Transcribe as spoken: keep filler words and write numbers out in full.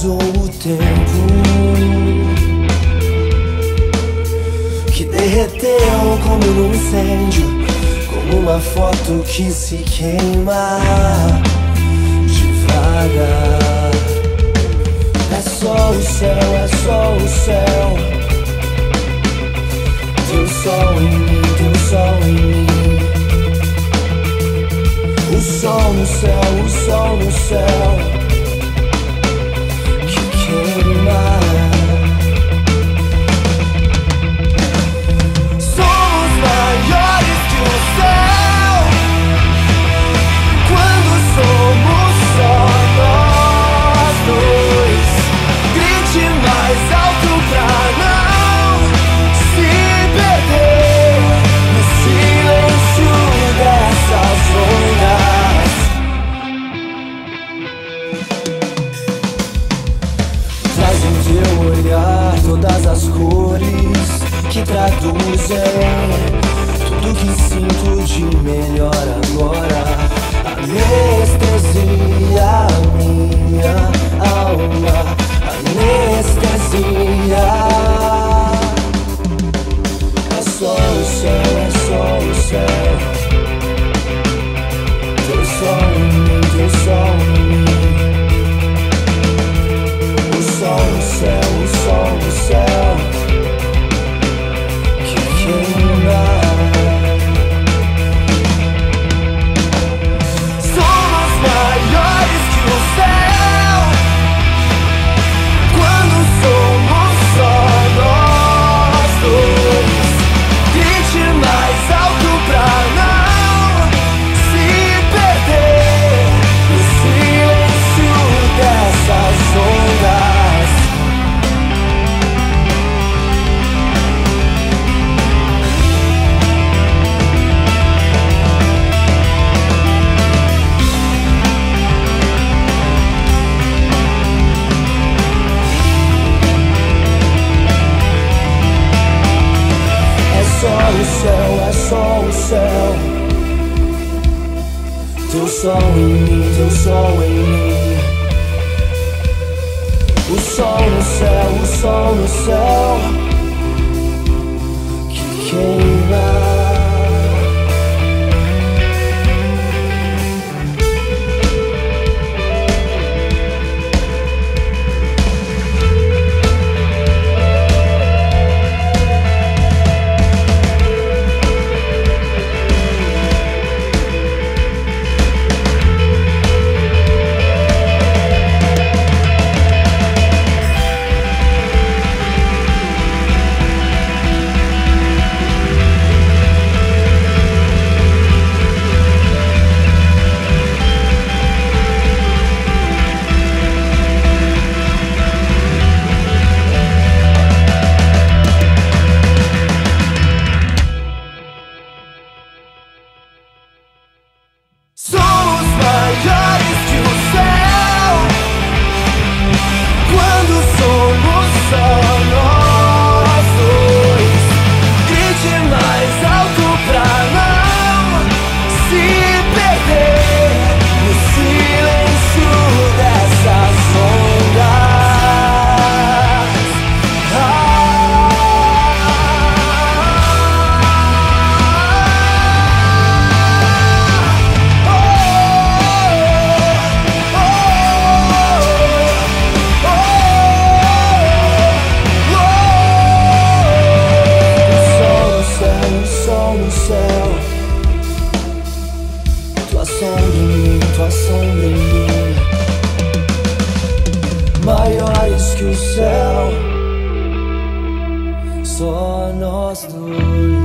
paralisou o tempo, que derreteu como num incêndio, como uma foto que se queima devagar. É só o céu, é só o céu, teu sol em mim, teu sol em mim. O sol no céu, o sol no céu, que queima. Somos maiores que o céu, quando somos só nós dois. Grite mais alto pra não se perder no silêncio dessas ondas. Traz em teu olhar todas as cores que traduzem tudo que sinto de melhor agora. Anestesia, minha alma, anestesia. É só o céu, é só o céu, teu sol em mim, teu sol em mim. O sol no céu, o sol no céu, que queima. Somos maiores que o céu, quando somos só nós dois. Grite mais alto pra não se perder no silêncio dessas ondas. É só o céu, é só o céu, teu sol em mim, teu sol em mim. O sol no céu, o sol no céu, que queima. Somos maiores que o céu, quando somos só nós dois. Grite mais alto pra não se perder no silêncio dessas ondas. Ah, tua sombra em mim, tua sombra em mim. Maiores que o céu, só nós dois.